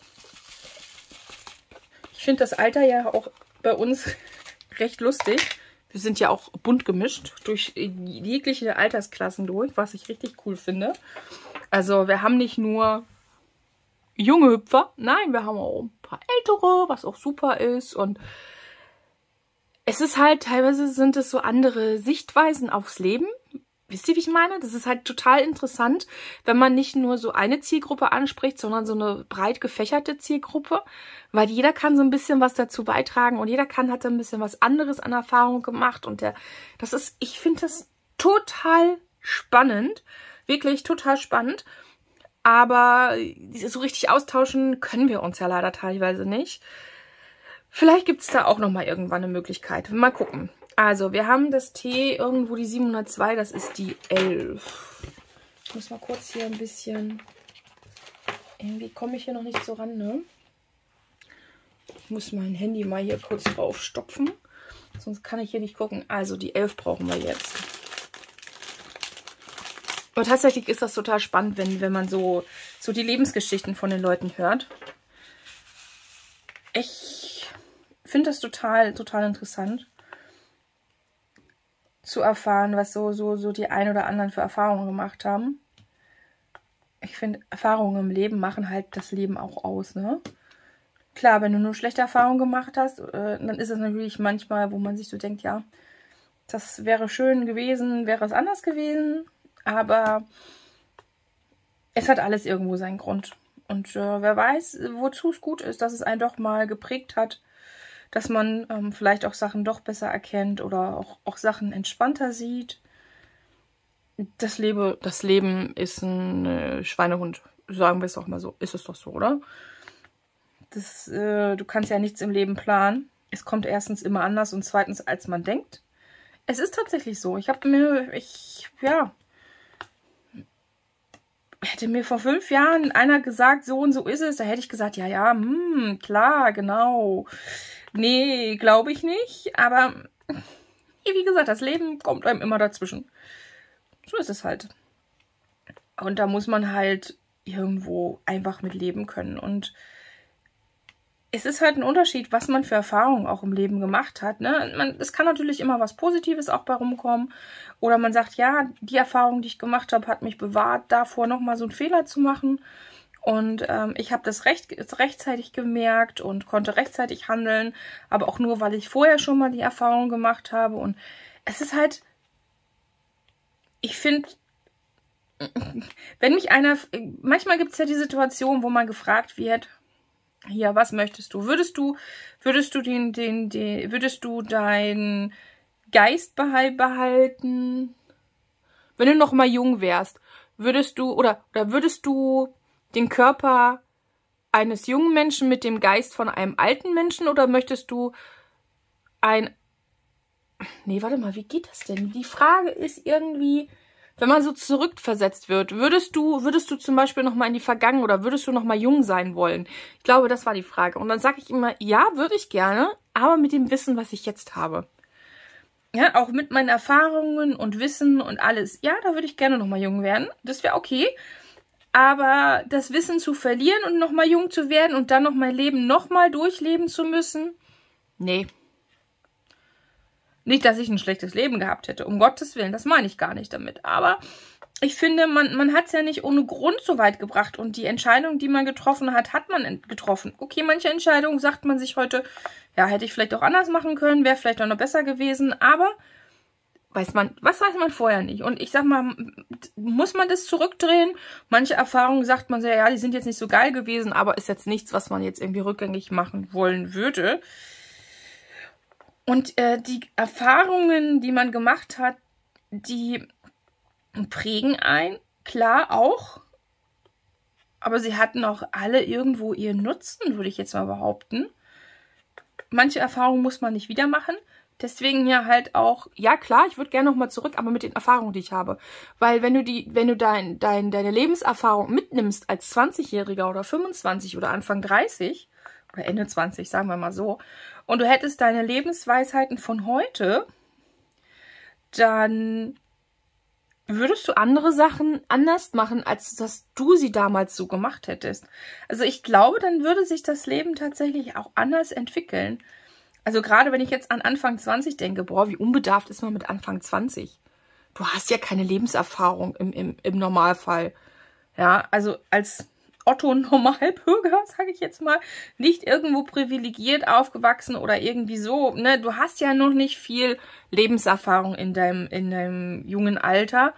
Ich finde das Alter ja auch bei uns recht lustig. Wir sind ja auch bunt gemischt durch jegliche Altersklassen durch, was ich richtig cool finde. Also wir haben nicht nur junge Hüpfer, nein, wir haben auch ein paar ältere, was auch super ist. Und es ist halt, teilweise sind es so andere Sichtweisen aufs Leben. Wisst ihr, wie ich meine? Das ist halt total interessant, wenn man nicht nur so eine Zielgruppe anspricht, sondern so eine breit gefächerte Zielgruppe, weil jeder kann so ein bisschen was dazu beitragen und jeder hat ein bisschen was anderes an Erfahrung gemacht und ich finde das total spannend, wirklich total spannend, aber so richtig austauschen können wir uns ja leider teilweise nicht. Vielleicht gibt es da auch nochmal irgendwann eine Möglichkeit. Mal gucken. Also, wir haben das T irgendwo die 702, das ist die 11. Ich muss mal kurz hier ein bisschen... Irgendwie komme ich hier noch nicht so ran, ne? Ich muss mein Handy mal hier kurz drauf stopfen. Sonst kann ich hier nicht gucken. Also, die 11 brauchen wir jetzt. Aber tatsächlich ist das total spannend, wenn man so die Lebensgeschichten von den Leuten hört. Ich finde das total, total interessant zu erfahren, was so die ein oder anderen für Erfahrungen gemacht haben. Ich finde, Erfahrungen im Leben machen halt das Leben auch aus, ne? Klar, wenn du nur schlechte Erfahrungen gemacht hast, dann ist es natürlich manchmal, wo man sich so denkt, ja, das wäre schön gewesen, wäre es anders gewesen, aber es hat alles irgendwo seinen Grund. Und wer weiß, wozu es gut ist, dass es einen doch mal geprägt hat, dass man vielleicht auch Sachen doch besser erkennt oder auch Sachen entspannter sieht. Das Leben ist ein Schweinehund. Sagen wir es auch mal so. Ist es doch so, oder? Du kannst ja nichts im Leben planen. Es kommt erstens immer anders und zweitens, als man denkt. Es ist tatsächlich so. Hätte mir vor 5 Jahren einer gesagt, so und so ist es, da hätte ich gesagt, ja, klar, genau. Nee, glaube ich nicht. Aber wie gesagt, das Leben kommt einem immer dazwischen. So ist es halt. Und da muss man halt irgendwo einfach mit leben können. Und es ist halt ein Unterschied, was man für Erfahrungen auch im Leben gemacht hat. Ne? Es kann natürlich immer was Positives auch bei rumkommen. Oder man sagt, ja, die Erfahrung, die ich gemacht habe, hat mich bewahrt, davor nochmal so einen Fehler zu machen. Und ich habe das rechtzeitig gemerkt und konnte rechtzeitig handeln, aber auch nur, weil ich vorher schon mal die Erfahrung gemacht habe. Und es ist halt, ich finde, wenn mich manchmal gibt es ja die Situation, wo man gefragt wird, hier, was möchtest du? Würdest du deinen Geist behalten? Wenn du noch mal jung wärst, würdest du den Körper eines jungen Menschen mit dem Geist von einem alten Menschen oder möchtest du Nee, warte mal, wie geht das denn? Die Frage ist irgendwie, wenn man so zurückversetzt wird, würdest du zum Beispiel noch mal in die Vergangenheit oder würdest du noch mal jung sein wollen? Ich glaube, das war die Frage. Und dann sage ich immer, ja, würde ich gerne, aber mit dem Wissen, was ich jetzt habe. Ja, auch mit meinen Erfahrungen und Wissen und alles. Ja, da würde ich gerne noch mal jung werden. Das wäre okay. Aber das Wissen zu verlieren und noch mal jung zu werden und dann noch mein Leben noch mal durchleben zu müssen? Nee. Nicht, dass ich ein schlechtes Leben gehabt hätte, um Gottes Willen, das meine ich gar nicht damit. Aber ich finde, man hat es ja nicht ohne Grund so weit gebracht. Und die Entscheidung, die man getroffen hat, hat man getroffen. Okay, manche Entscheidungen sagt man sich heute, ja, hätte ich vielleicht auch anders machen können, wäre vielleicht auch noch besser gewesen. Aber was weiß man vorher nicht. Und ich sag mal, muss man das zurückdrehen? Manche Erfahrungen sagt man so, ja, die sind jetzt nicht so geil gewesen, aber ist jetzt nichts, was man jetzt irgendwie rückgängig machen wollen würde. Und die Erfahrungen, die man gemacht hat, die prägen einen. klar auch, aber sie hatten auch alle irgendwo ihren Nutzen, würde ich jetzt mal behaupten. Manche Erfahrungen muss man nicht wieder machen. Deswegen ja halt auch, ja klar, ich würde gerne nochmal zurück, aber mit den Erfahrungen, die ich habe. Weil wenn du deine Lebenserfahrung mitnimmst als 20-Jähriger oder 25 oder Anfang 30 oder Ende 20, sagen wir mal so, und du hättest deine Lebensweisheiten von heute, dann würdest du andere Sachen anders machen, als dass du sie damals so gemacht hättest. Also ich glaube, dann würde sich das Leben tatsächlich auch anders entwickeln. Also gerade wenn ich jetzt an Anfang 20 denke, boah, wie unbedarft ist man mit Anfang 20? Du hast ja keine Lebenserfahrung im Normalfall. Ja, also als Otto-Normalbürger, sage ich jetzt mal, nicht irgendwo privilegiert aufgewachsen oder irgendwie so. Ne? Du hast ja noch nicht viel Lebenserfahrung in deinem jungen Alter.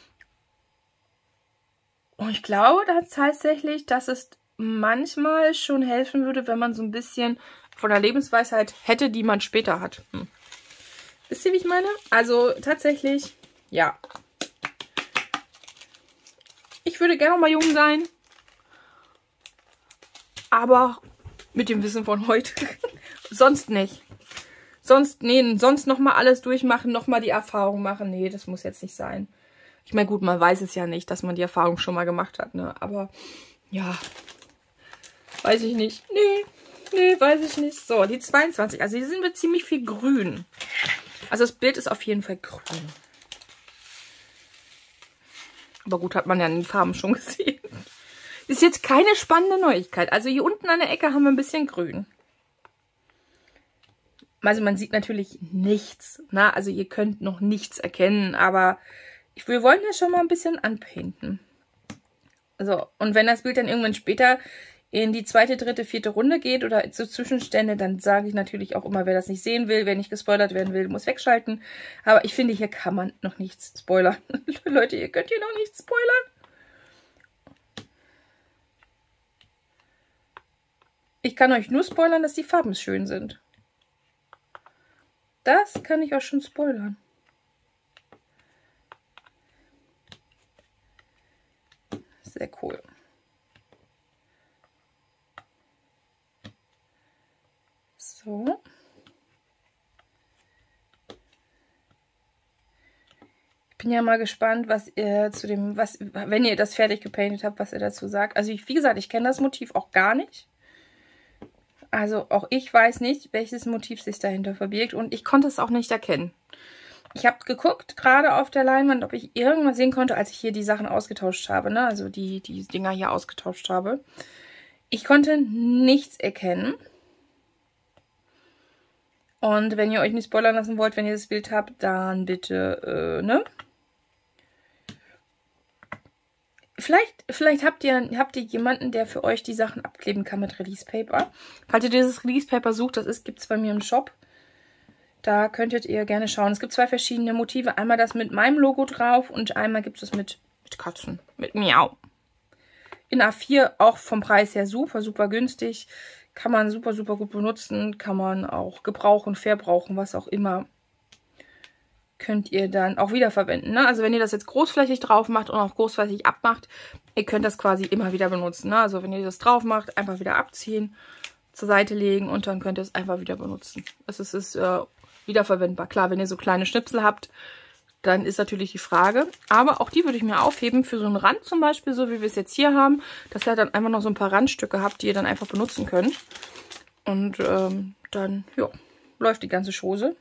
Und ich glaube tatsächlich, dass es manchmal schon helfen würde, wenn man so ein bisschen von der Lebensweisheit hätte, die man später hat. Wisst ihr, wie ich meine? Also tatsächlich, ja. Ich würde gerne noch mal jung sein. Aber mit dem Wissen von heute. Sonst nicht. Sonst noch mal alles durchmachen, noch mal die Erfahrung machen. Nee, das muss jetzt nicht sein. Ich meine, gut, man weiß es ja nicht, dass man die Erfahrung schon mal gemacht hat, ne? Aber, ja. Weiß ich nicht. Nee, weiß ich nicht. So, die 22. Also hier sind wir ziemlich viel grün. Also das Bild ist auf jeden Fall grün. Aber gut, hat man ja in den Farben schon gesehen. Ist jetzt keine spannende Neuigkeit. Also hier unten an der Ecke haben wir ein bisschen grün. Also man sieht natürlich nichts. Ne? Also ihr könnt noch nichts erkennen. Aber wir wollen ja schon mal ein bisschen anpainten. So, und wenn das Bild dann irgendwann später in die 2., 3., 4. Runde geht oder zu Zwischenstände, dann sage ich natürlich auch immer, wer das nicht sehen will, wer nicht gespoilert werden will, muss wegschalten. Aber ich finde, hier kann man noch nichts spoilern. Leute, ihr könnt hier noch nichts spoilern. Ich kann euch nur spoilern, dass die Farben schön sind. Das kann ich auch schon spoilern. Sehr cool. So. Ich bin ja mal gespannt, was ihr wenn ihr das fertig gepaintet habt, was ihr dazu sagt. Also wie gesagt, ich kenne das Motiv auch gar nicht. Also auch ich weiß nicht, welches Motiv sich dahinter verbirgt und ich konnte es auch nicht erkennen. Ich habe geguckt, gerade auf der Leinwand, ob ich irgendwas sehen konnte, als ich hier die Sachen ausgetauscht habe, ne? Also die Dinger hier ausgetauscht habe. Ich konnte nichts erkennen. Und wenn ihr euch nicht spoilern lassen wollt, wenn ihr das Bild habt, dann bitte, ne? Vielleicht habt ihr jemanden, der für euch die Sachen abkleben kann mit Release Paper. Falls ihr dieses Release Paper sucht, gibt es bei mir im Shop. Da könntet ihr gerne schauen. Es gibt 2 verschiedene Motive. Einmal das mit meinem Logo drauf und einmal gibt es das mit Katzen. Mit Miau. In A4 auch vom Preis her super, super günstig. Kann man super, super gut benutzen. Kann man auch gebrauchen, verbrauchen, was auch immer. Könnt ihr dann auch wiederverwenden. Ne? Also wenn ihr das jetzt großflächig drauf macht und auch großflächig abmacht, ihr könnt das quasi immer wieder benutzen. Ne? Also wenn ihr das drauf macht, einfach wieder abziehen, zur Seite legen und dann könnt ihr es einfach wieder benutzen. Es ist wiederverwendbar. Klar, wenn ihr so kleine Schnipsel habt, dann ist natürlich die Frage. Aber auch die würde ich mir aufheben für so einen Rand zum Beispiel, so wie wir es jetzt hier haben. Dass ihr dann einfach noch so ein paar Randstücke habt, die ihr dann einfach benutzen könnt. Und dann, ja, läuft die ganze Chose.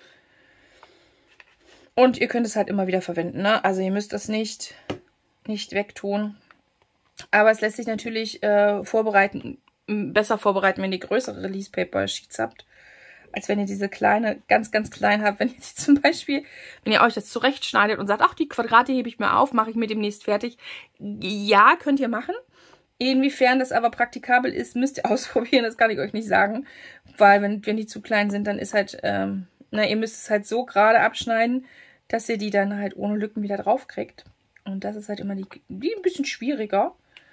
Und ihr könnt es halt immer wieder verwenden, ne? Also ihr müsst das nicht wegtun. Aber es lässt sich natürlich besser vorbereiten, wenn ihr größere Release Paper Sheets habt. Als wenn ihr diese kleine, ganz, ganz klein habt. Wenn ihr die zum Beispiel, wenn ihr euch das zurechtschneidet und sagt, ach, die Quadrate hebe ich mir auf, mache ich mir demnächst fertig. Ja, könnt ihr machen. Inwiefern das aber praktikabel ist, müsst ihr ausprobieren. Das kann ich euch nicht sagen. Weil wenn die zu klein sind, dann ist halt, ihr müsst es halt so gerade abschneiden, dass ihr die dann halt ohne Lücken wieder drauf kriegt. Und das ist halt immer die ein bisschen schwieriger.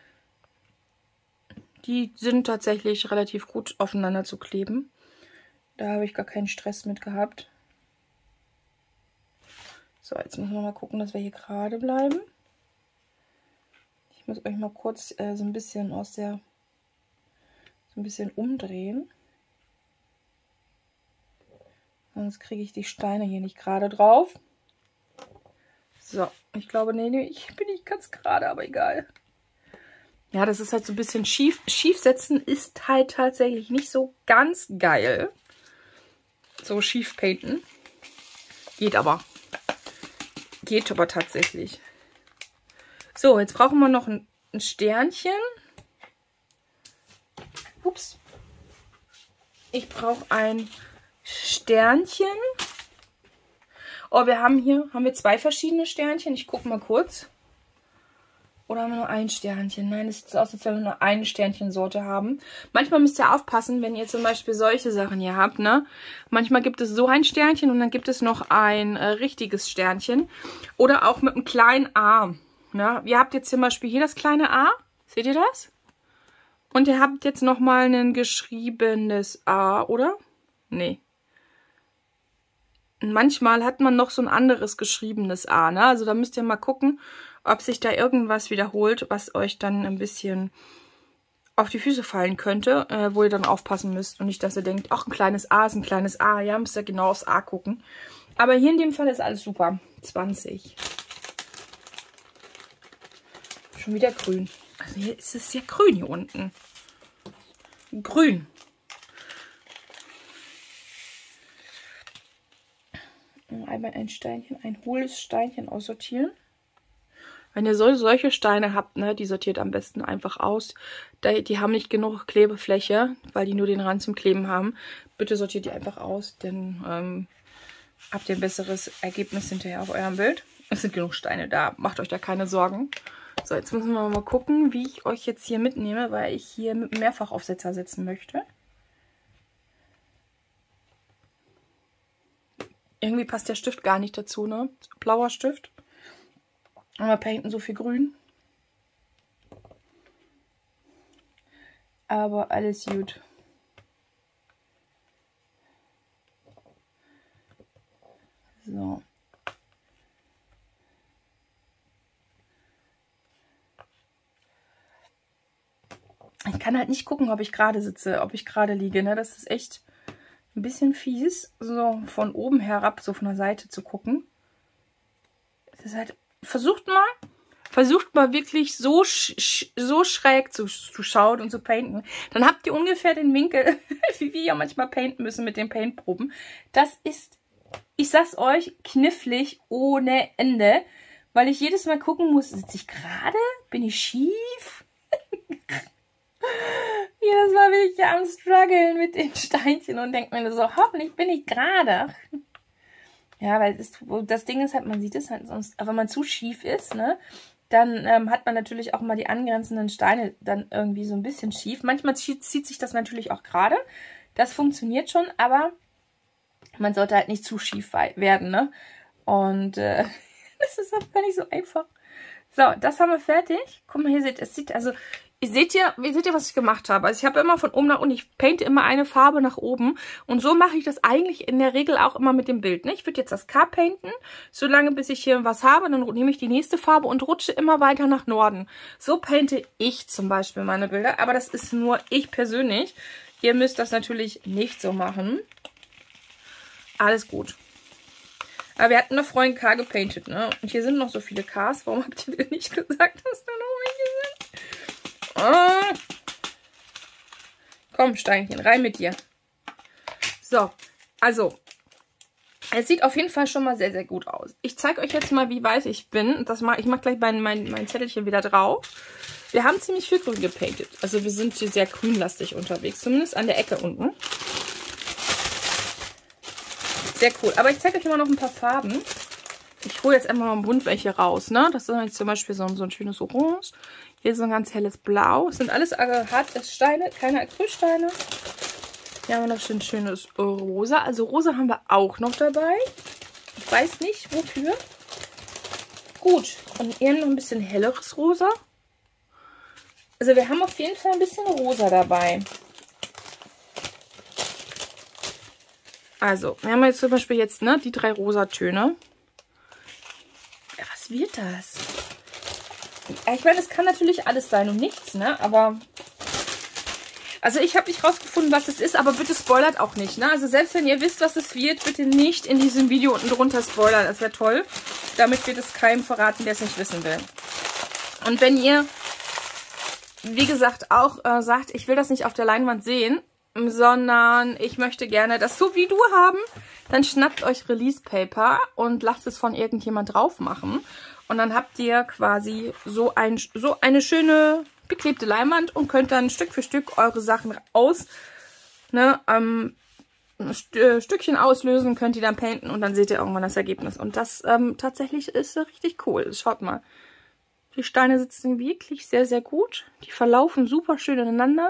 Die sind tatsächlich relativ gut aufeinander zu kleben. Da habe ich gar keinen Stress mit gehabt. So, jetzt müssen wir mal gucken, dass wir hier gerade bleiben. Ich muss euch mal kurz so ein bisschen umdrehen. Sonst kriege ich die Steine hier nicht gerade drauf. So, ich glaube, nee, ich bin nicht ganz gerade, aber egal. Ja, das ist halt so ein bisschen schief. Schiefsetzen ist halt tatsächlich nicht so ganz geil. So schief painten. Geht aber. Geht aber tatsächlich. So, jetzt brauchen wir noch ein Sternchen. Ups. Ich brauche ein Sternchen. Oh, haben wir 2 verschiedene Sternchen. Ich gucke mal kurz. Oder haben wir nur ein Sternchen? Nein, es sieht aus, als wenn wir nur eine Sternchensorte haben. Manchmal müsst ihr aufpassen, wenn ihr zum Beispiel solche Sachen hier habt, ne? Manchmal gibt es so ein Sternchen und dann gibt es noch ein richtiges Sternchen. Oder auch mit einem kleinen A. Ne? Ihr habt jetzt zum Beispiel hier das kleine A. Seht ihr das? Und ihr habt jetzt nochmal ein geschriebenes A, oder? Nee. Und manchmal hat man noch so ein anderes geschriebenes A, ne? Also da müsst ihr mal gucken, ob sich da irgendwas wiederholt, was euch dann ein bisschen auf die Füße fallen könnte, wo ihr dann aufpassen müsst. Und nicht, dass ihr denkt, ach, ein kleines A ist ein kleines A. Ja, müsst ihr genau aufs A gucken. Aber hier in dem Fall ist alles super. 20. Schon wieder grün. Also hier ist es sehr grün hier unten. Grün. Einmal ein Steinchen, ein hohles Steinchen aussortieren. Wenn ihr solche Steine habt, ne, die sortiert am besten einfach aus. Die haben nicht genug Klebefläche, weil die nur den Rand zum Kleben haben. Bitte sortiert die einfach aus, denn habt ihr ein besseres Ergebnis hinterher auf eurem Bild. Es sind genug Steine da, macht euch da keine Sorgen. So, jetzt müssen wir mal gucken, wie ich euch jetzt hier mitnehme, weil ich hier mit einem Mehrfachaufsetzer setzen möchte. Irgendwie passt der Stift gar nicht dazu, ne? Blauer Stift. Aber wir painten so viel grün. Aber alles gut. So. Ich kann halt nicht gucken, ob ich gerade sitze, ob ich gerade liege, ne? Das ist echt ein bisschen fies, so von oben herab, so von der Seite zu gucken. Es ist halt, versucht mal wirklich so schräg zu schauen und zu painten. Dann habt ihr ungefähr den Winkel, wie wir ja manchmal painten müssen mit den Paintproben. Das ist, ich sag's euch, knifflig ohne Ende, weil ich jedes Mal gucken muss, sitze ich gerade? Bin ich schief? Jedes Mal bin ich ja am Struggeln mit den Steinchen und denke mir so, hoffentlich bin ich gerade. Ja, weil das Ding ist halt, man sieht es halt sonst, aber wenn man zu schief ist, ne, dann hat man natürlich auch mal die angrenzenden Steine dann irgendwie so ein bisschen schief. Manchmal zieht sich das natürlich auch gerade. Das funktioniert schon, aber man sollte halt nicht zu schief werden, ne? Und das ist auch gar nicht so einfach. So, das haben wir fertig. Guck mal, hier seht ihr, also seht ihr, was ich gemacht habe? Also ich habe immer von oben nach unten, ich painte immer eine Farbe nach oben. Und so mache ich das eigentlich in der Regel auch immer mit dem Bild. Ne? Ich würde jetzt das K painten, solange bis ich hier was habe. Dann nehme ich die nächste Farbe und rutsche immer weiter nach Norden. So painte ich zum Beispiel meine Bilder. Aber das ist nur ich persönlich. Ihr müsst das natürlich nicht so machen. Alles gut. Aber wir hatten noch vorhin K gepaintet, ne? Und hier sind noch so viele Ks. Warum habt ihr nicht gesagt, dass da noch welche sind? Ah. Komm, Steinchen, rein mit dir. So, also, es sieht auf jeden Fall schon mal sehr, sehr gut aus. Ich zeige euch jetzt mal, wie weiß ich bin. Ich mache gleich mein Zettelchen wieder drauf. Wir haben ziemlich viel grün gepaintet. Also wir sind hier sehr grünlastig unterwegs, zumindest an der Ecke unten. Sehr cool. Aber ich zeige euch immer noch ein paar Farben. Ich hole jetzt einfach mal bunt welche raus, ne? Das ist jetzt zum Beispiel so ein schönes Orange. Hier ist so ein ganz helles Blau. Das sind alles harte Steine, keine Acrylsteine. Hier haben wir noch ein schönes Rosa. Also Rosa haben wir auch noch dabei. Ich weiß nicht, wofür. Gut. Und eher noch ein bisschen helleres Rosa. Also wir haben auf jeden Fall ein bisschen Rosa dabei. Also, wir haben jetzt zum Beispiel jetzt, ne, die 3 Rosatöne. Ja, was wird das? Ich meine, es kann natürlich alles sein und nichts, ne? Aber... Also ich habe nicht rausgefunden, was es ist, aber bitte spoilert auch nicht, ne? Also selbst wenn ihr wisst, was es wird, bitte nicht in diesem Video unten drunter spoilern. Das wäre toll. Damit wird es keinem verraten, der es nicht wissen will. Und wenn ihr, wie gesagt, auch sagt, ich will das nicht auf der Leinwand sehen, sondern ich möchte gerne das so wie du haben, dann schnappt euch Release Paper und lasst es von irgendjemand drauf machen. Und dann habt ihr quasi so eine schöne beklebte Leinwand und könnt dann Stück für Stück eure Sachen Stückchen auslösen, könnt ihr dann painten und dann seht ihr irgendwann das Ergebnis. Und das tatsächlich ist richtig cool. Schaut mal. Die Steine sitzen wirklich sehr, sehr gut. Die verlaufen super schön ineinander.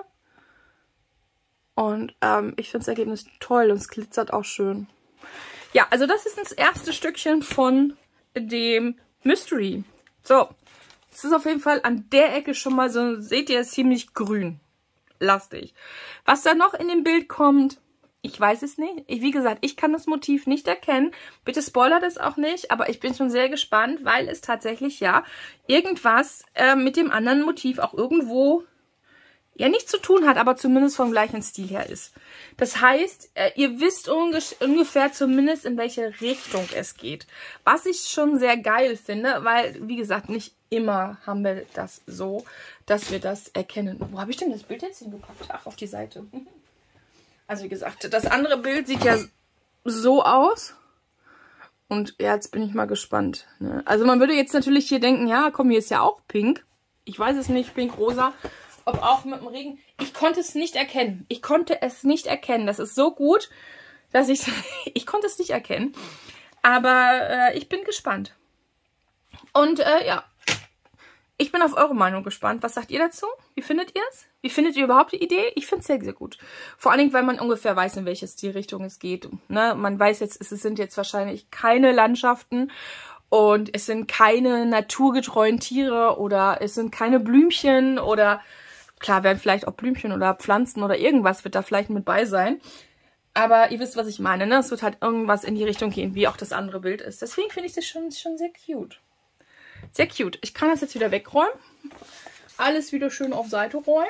Und ich finde das Ergebnis toll und es glitzert auch schön. Ja, also das ist das erste Stückchen von dem Mystery. So, es ist auf jeden Fall an der Ecke schon mal so, seht ihr, ziemlich grün. Lastig. Was da noch in dem Bild kommt, ich weiß es nicht. Wie gesagt, ich kann das Motiv nicht erkennen. Bitte spoilert es auch nicht, aber ich bin schon sehr gespannt, weil es tatsächlich ja irgendwas mit dem anderen Motiv auch irgendwo ja nichts zu tun hat, aber zumindest vom gleichen Stil her ist. Das heißt, ihr wisst ungefähr zumindest, in welche Richtung es geht. Was ich schon sehr geil finde, weil, wie gesagt, nicht immer haben wir das so, dass wir das erkennen. Wo habe ich denn das Bild jetzt hingepackt? Ach, auf die Seite. Also wie gesagt, das andere Bild sieht ja so aus. Und ja, jetzt bin ich mal gespannt. Ne? Also man würde jetzt natürlich hier denken, ja, komm, hier ist ja auch pink. Ich weiß es nicht, pink, rosa. Ob auch mit dem Regen. Ich konnte es nicht erkennen. Ich konnte es nicht erkennen. Das ist so gut, dass ich konnte es nicht erkennen. Aber ich bin gespannt. Und ja, ich bin auf eure Meinung gespannt. Was sagt ihr dazu? Wie findet ihr es? Wie findet ihr überhaupt die Idee? Ich finde es sehr, sehr gut. Vor allen Dingen, weil man ungefähr weiß, in welche Stilrichtung es geht. Ne? Man weiß jetzt, es sind jetzt wahrscheinlich keine Landschaften. Und es sind keine naturgetreuen Tiere. Oder es sind keine Blümchen. Oder klar, werden vielleicht auch Blümchen oder Pflanzen oder irgendwas wird da vielleicht mit bei sein. Aber ihr wisst, was ich meine. Ne? Es wird halt irgendwas in die Richtung gehen, wie auch das andere Bild ist. Deswegen finde ich das schon sehr cute. Sehr cute. Ich kann das jetzt wieder wegräumen. Alles wieder schön auf Seite räumen.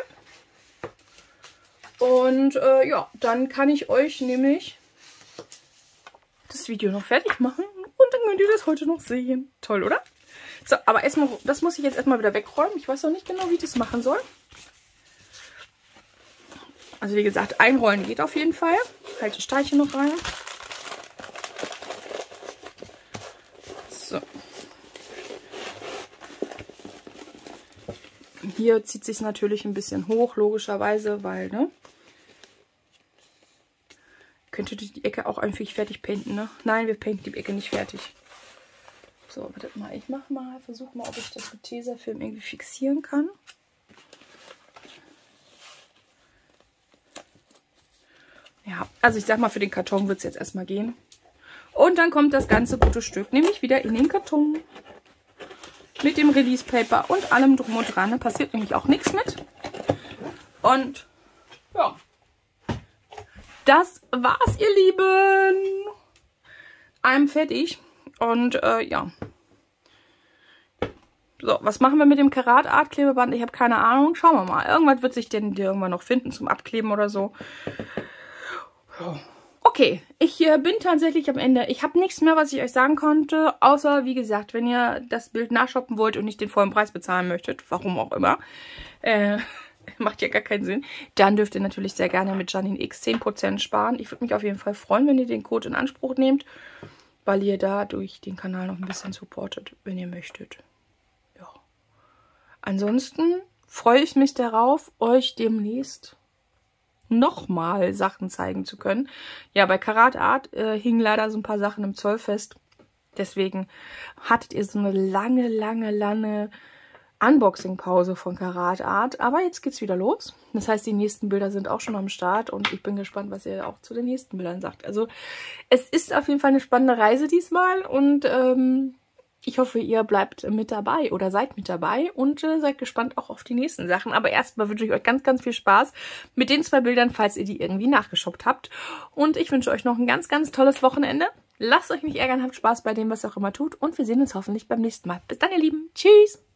Und ja, dann kann ich euch nämlich das Video noch fertig machen. Und dann könnt ihr das heute noch sehen. Toll, oder? So, aber erstmal, das muss ich jetzt erstmal wieder wegräumen. Ich weiß noch nicht genau, wie ich das machen soll. Also wie gesagt, einrollen geht auf jeden Fall. Halte Steinchen noch rein. So. Hier zieht sich natürlich ein bisschen hoch, logischerweise, weil, ne? Könntet ihr die Ecke auch einfach fertig painten, ne? Nein, wir painten die Ecke nicht fertig. So, wartet mal, ich mache mal, versuche mal, ob ich das mit Tesafilm irgendwie fixieren kann. Ja, also ich sag mal, für den Karton wird es jetzt erstmal gehen. Und dann kommt das ganze gute Stück nämlich wieder in den Karton. Mit dem Release Paper und allem drum und dran. Da passiert nämlich auch nichts mit. Und ja, das war's, ihr Lieben. I'm fertig. Und ja. So, was machen wir mit dem Karat Art Klebeband? Ich habe keine Ahnung. Schauen wir mal. Irgendwas wird sich denn irgendwann noch finden zum Abkleben oder so. Okay, ich bin tatsächlich am Ende. Ich habe nichts mehr, was ich euch sagen konnte, außer, wie gesagt, wenn ihr das Bild nachshoppen wollt und nicht den vollen Preis bezahlen möchtet, warum auch immer, macht ja gar keinen Sinn, dann dürft ihr natürlich sehr gerne mit Janine X 10% sparen. Ich würde mich auf jeden Fall freuen, wenn ihr den Code in Anspruch nehmt, weil ihr dadurch den Kanal noch ein bisschen supportet, wenn ihr möchtet. Ja. Ansonsten freue ich mich darauf, euch demnächst nochmal Sachen zeigen zu können. Ja, bei Karat Art hingen leider so ein paar Sachen im Zoll fest. Deswegen hattet ihr so eine lange Unboxing-Pause von Karat Art. Aber jetzt geht's wieder los. Das heißt, die nächsten Bilder sind auch schon am Start und ich bin gespannt, was ihr auch zu den nächsten Bildern sagt. Also es ist auf jeden Fall eine spannende Reise diesmal und ich hoffe, ihr bleibt mit dabei oder seid mit dabei und seid gespannt auch auf die nächsten Sachen. Aber erstmal wünsche ich euch ganz viel Spaß mit den 2 Bildern, falls ihr die irgendwie nachgeschoppt habt. Und ich wünsche euch noch ein ganz tolles Wochenende. Lasst euch nicht ärgern, habt Spaß bei dem, was ihr auch immer tut. Und wir sehen uns hoffentlich beim nächsten Mal. Bis dann, ihr Lieben. Tschüss!